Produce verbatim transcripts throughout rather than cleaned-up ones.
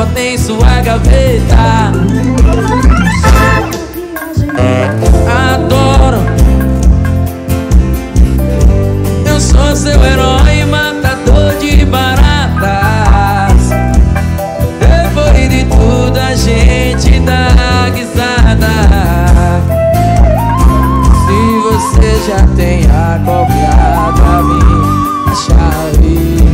guarda-roupa tem sua gaveta. Adoro, eu sou seu herói, matador de baratas. Depois de tudo a gente dá risada. Se você já tem acoplado a minha chave,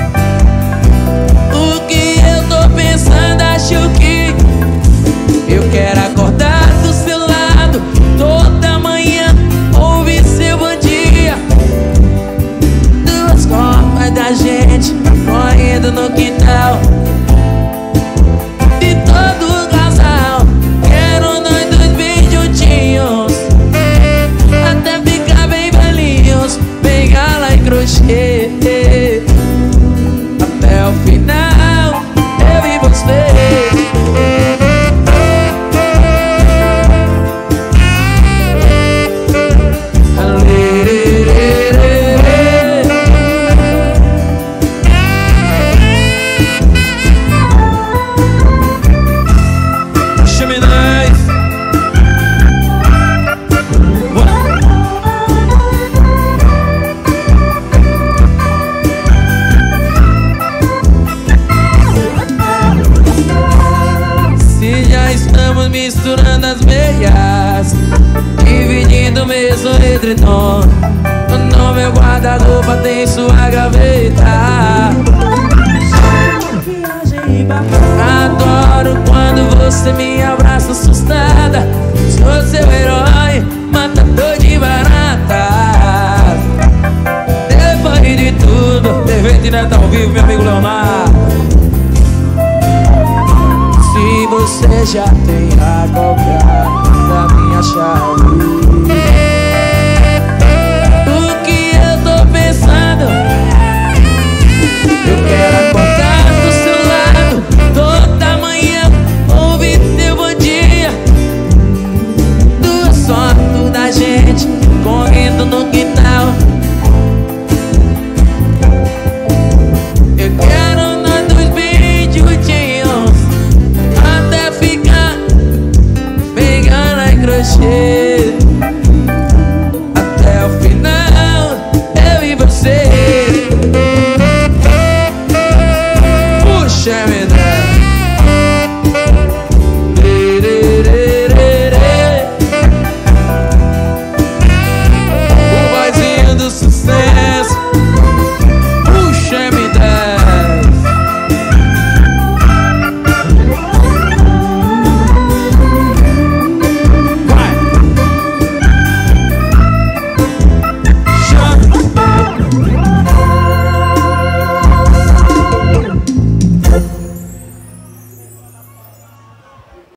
o que eu tô pensando, acho que eu quero acordar do seu lado toda manhã, ouvir seu bom dia. Duas copas da gente correndo no quintal de todo o casal. Quero nós dois bem juntinhos até ficar bem velhinhos. Bengala e crochê até o final, eu e você. Misturando as meias, dividindo o mesmo edredom. No meu guarda-roupa tem sua gaveta. Adoro quando você me abraça assustada. Sou seu herói, matador de baratas. Depois de tudo, Devinho direto ao vivo, meu amigo Leonardo. Se você já tem a cobrar da minha chave, o que eu tô pensando, eu quero acordar do seu lado toda manhã, ouvir seu bom dia. Duas fotos da gente correndo no quintal. Eu quero nós dois bem juntinhos até ficar Bengala e crochê.